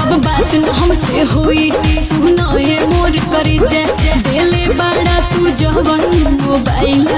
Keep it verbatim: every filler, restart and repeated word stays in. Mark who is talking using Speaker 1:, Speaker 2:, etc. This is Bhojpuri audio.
Speaker 1: अब बात न हमसे होई सुनो ये मोर करे जा देले बड़ा तू जवन मोबाइल